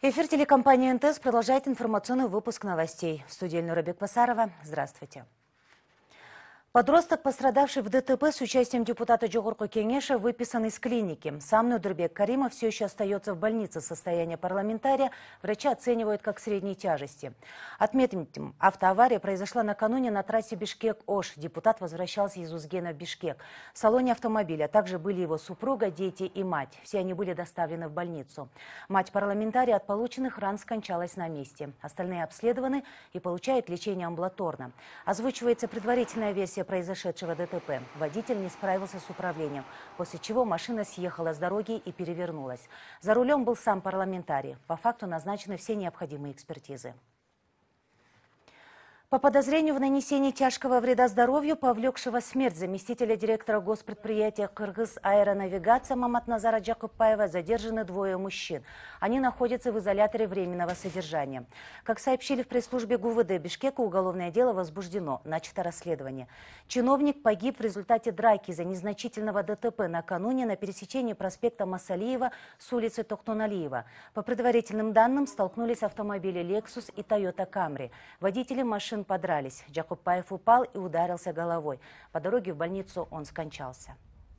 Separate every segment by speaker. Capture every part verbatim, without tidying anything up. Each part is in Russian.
Speaker 1: Эфир телекомпании эн тэ эс продолжает информационный выпуск новостей. В студии Эльнура Бекбасарова. Здравствуйте. Подросток, пострадавший в дэ тэ пэ с участием депутата Жогорку Кеңеша, выписан из клиники. Сам Нудырбек Каримов все еще остается в больнице. Состояние парламентария врачи оценивают как средней тяжести. Отметим, автоавария произошла накануне на трассе Бишкек-Ош. Депутат возвращался из Узгена в Бишкек. В салоне автомобиля также были его супруга, дети и мать. Все они были доставлены в больницу. Мать парламентария от полученных ран скончалась на месте. Остальные обследованы и получают лечение амбулаторно. Озвучивается предварительная версия произошедшего дэ тэ пэ. Водитель не справился с управлением, после чего машина съехала с дороги и перевернулась. За рулем был сам парламентарий. По факту назначены все необходимые экспертизы. По подозрению в нанесении тяжкого вреда здоровью, повлекшего смерть заместителя директора госпредприятия «Кыргыз аэронавигация» Маматназара Джакупаева, задержаны двое мужчин. Они находятся в изоляторе временного содержания. Как сообщили в пресс-службе ГУ вэ дэ Бишкека, уголовное дело возбуждено, начато расследование. Чиновник погиб в результате драки за незначительного дэ тэ пэ накануне на пересечении проспекта Масалиева с улицы Токтоналиева. По предварительным данным, столкнулись автомобили «Лексус» и «Тойота Камри». Водители машин подрались. Джакупаев упал и ударился головой. По дороге в больницу он скончался.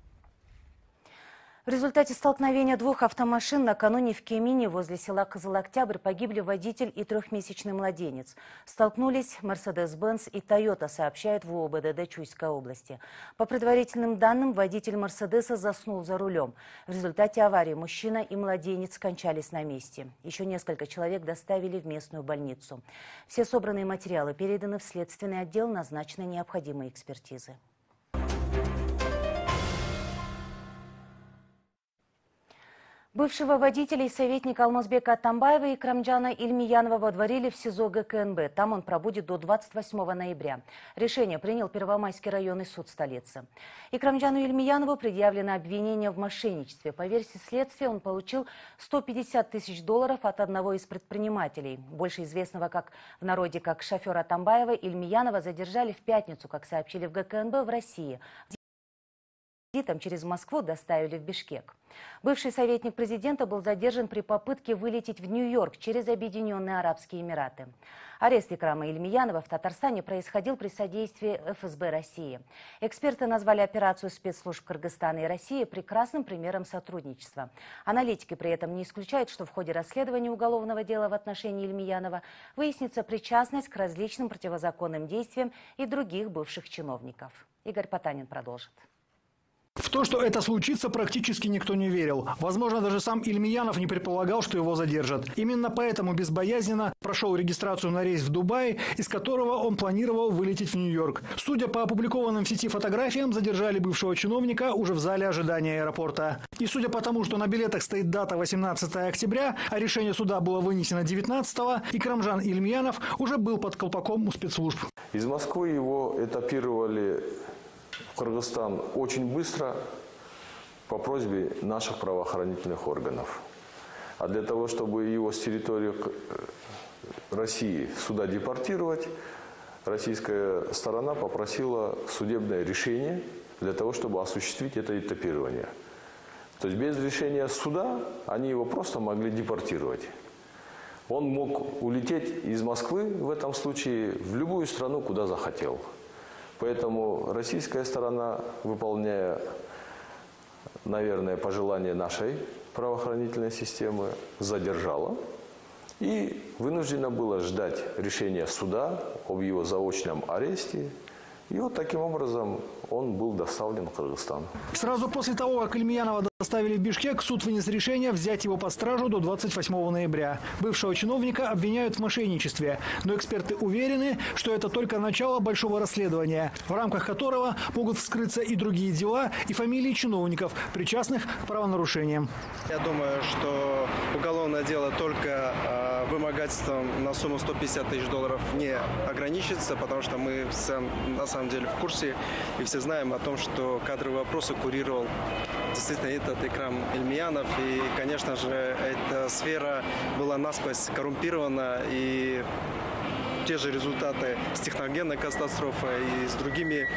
Speaker 1: В результате столкновения двух автомашин накануне в Кемине возле села Кызыл-Октябрь погибли водитель и трехмесячный младенец. Столкнулись Мерседес-Бенц и Тойота, сообщает в у о бэ дэ дэ Чуйской области. По предварительным данным, водитель Мерседеса заснул за рулем. В результате аварии мужчина и младенец скончались на месте. Еще несколько человек доставили в местную больницу. Все собранные материалы переданы в следственный отдел, назначены необходимые экспертизы. Бывшего водителя и советника Алмазбека Атамбаева и Икрамджана Ильмиянова водворили в СИЗО гэ ка эн бэ. Там он пробудет до двадцать восьмого ноября. Решение принял Первомайский районный суд столицы. Икрамджану Ильмиянову предъявлено обвинение в мошенничестве. По версии следствия, он получил сто пятьдесят тысяч долларов от одного из предпринимателей. Больше известного как в народе как шофера Атамбаева, Ильмиянова задержали в пятницу, как сообщили в гэ ка эн бэ, в России. Там через Москву доставили в Бишкек. Бывший советник президента был задержан при попытке вылететь в Нью-Йорк через Объединенные Арабские Эмираты. Арест Икрама Ильмиянова в Татарстане происходил при содействии эф эс бэ России. Эксперты назвали операцию спецслужб Кыргызстана и России прекрасным примером сотрудничества. Аналитики при этом не исключают, что в ходе расследования уголовного дела в отношении Ильмиянова выяснится причастность к различным противозаконным действиям и других бывших чиновников. Игорь Потанин продолжит.
Speaker 2: В то, что это случится, практически никто не верил. Возможно, даже сам Ильмиянов не предполагал, что его задержат. Именно поэтому безбоязненно прошел регистрацию на рейс в Дубае, из которого он планировал вылететь в Нью-Йорк. Судя по опубликованным в сети фотографиям, задержали бывшего чиновника уже в зале ожидания аэропорта. И судя по тому, что на билетах стоит дата восемнадцатое октября, а решение суда было вынесено девятнадцатого, Икрамжан Ильмиянов уже был под колпаком у спецслужб.
Speaker 3: Из Москвы его этапировали в Кыргызстан очень быстро по просьбе наших правоохранительных органов. А для того, чтобы его с территории России сюда депортировать, российская сторона попросила судебное решение для того, чтобы осуществить это этапирование. То есть без решения суда они его просто могли депортировать. Он мог улететь из Москвы в этом случае в любую страну, куда захотел. Поэтому российская сторона, выполняя, наверное, пожелания нашей правоохранительной системы, задержала и вынуждена была ждать решения суда об его заочном аресте. И вот таким образом он был доставлен в Кыргызстан.
Speaker 2: Сразу после того, как Ильмиянова доставили в Бишкек, суд вынес решение взять его под стражу до двадцать восьмого ноября. Бывшего чиновника обвиняют в мошенничестве. Но эксперты уверены, что это только начало большого расследования, в рамках которого могут вскрыться и другие дела, и фамилии чиновников, причастных к правонарушениям.
Speaker 4: Я думаю, что уголовное дело только э, вымогательством на сумму сто пятьдесят тысяч долларов не ограничится, потому что мы все, на самом деле в курсе и все знаем о том, что кадровые вопросы курировал действительно этот Икрам Ильмиянов. И, конечно же, эта сфера была насквозь коррумпирована, и те же результаты с техногенной катастрофой и с другими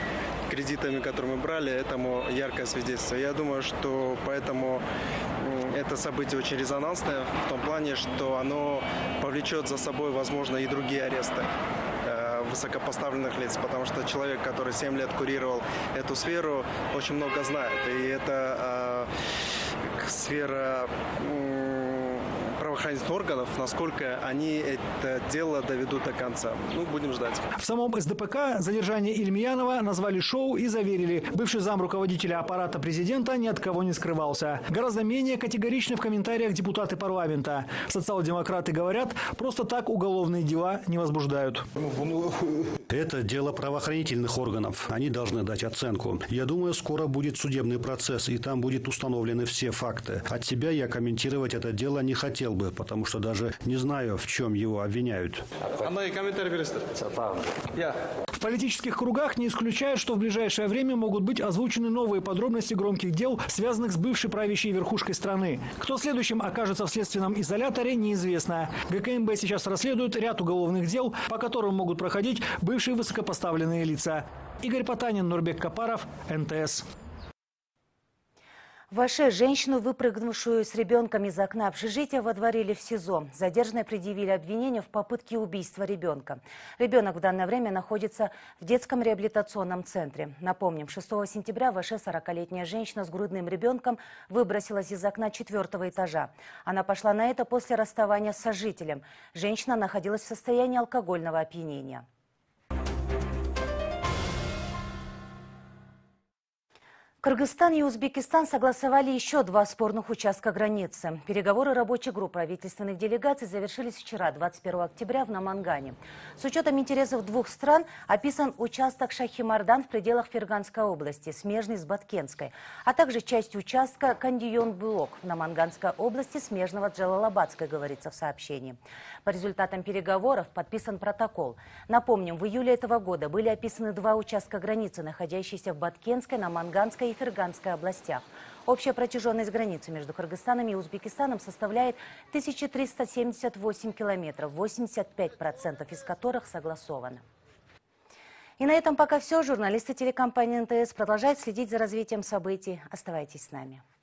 Speaker 4: кредитами, которые мы брали, этому яркое свидетельство. Я думаю, что поэтому это событие очень резонансное в том плане, что оно повлечет за собой, возможно, и другие аресты высокопоставленных лиц, потому что человек, который семь лет курировал эту сферу, очень много знает. И это э, сфера э, правоохранительных органов, насколько они это дело доведут до конца. Ну, будем ждать.
Speaker 2: В самом эс дэ пэ ка задержание Ильмиянова назвали шоу и заверили, бывший зам руководителя аппарата президента ни от кого не скрывался. Гораздо менее категоричны в комментариях депутаты парламента. Социал-демократы говорят, просто так уголовные дела не возбуждают.
Speaker 5: Это дело правоохранительных органов. Они должны дать оценку. Я думаю, скоро будет судебный процесс, и там будут установлены все факты. От себя я комментировать это дело не хотел бы, потому что даже не знаю, в чем его обвиняют.
Speaker 2: В политических кругах не исключают, что в ближайшее время могут быть озвучены новые подробности громких дел, связанных с бывшей правящей верхушкой страны. Кто следующим окажется в следственном изоляторе, неизвестно. гэ ка эм бэ сейчас расследует ряд уголовных дел, по которым могут проходить бывшие высокопоставленные лица. Игорь Потанин, Нурбек Капаров, эн тэ эс.
Speaker 1: В Аше женщину, выпрыгнувшую с ребенком из окна общежития, водворили в СИЗО. Задержанной предъявили обвинение в попытке убийства ребенка. Ребенок в данное время находится в детском реабилитационном центре. Напомним, шестого сентября в Аше сорокалетняя женщина с грудным ребенком выбросилась из окна четвертого этажа. Она пошла на это после расставания с сожителем. Женщина находилась в состоянии алкогольного опьянения. Кыргызстан и Узбекистан согласовали еще два спорных участка границы. Переговоры рабочей группы правительственных делегаций завершились вчера, двадцать первого октября, в Намангане. С учетом интересов двух стран описан участок Шахимардан в пределах Ферганской области, смежный с Баткенской, а также часть участка Кандион-Блок в Наманганской области, смежного с Джалалабадской, говорится в сообщении. По результатам переговоров подписан протокол. Напомним, в июле этого года были описаны два участка границы, находящиеся в Баткенской, Наманганской и Ферганской областях. Общая протяженность границы между Кыргызстаном и Узбекистаном составляет тысяча триста семьдесят восемь километров, восемьдесят пять процентов из которых согласовано. И на этом пока все. Журналисты телекомпании эн тэ эс продолжают следить за развитием событий. Оставайтесь с нами.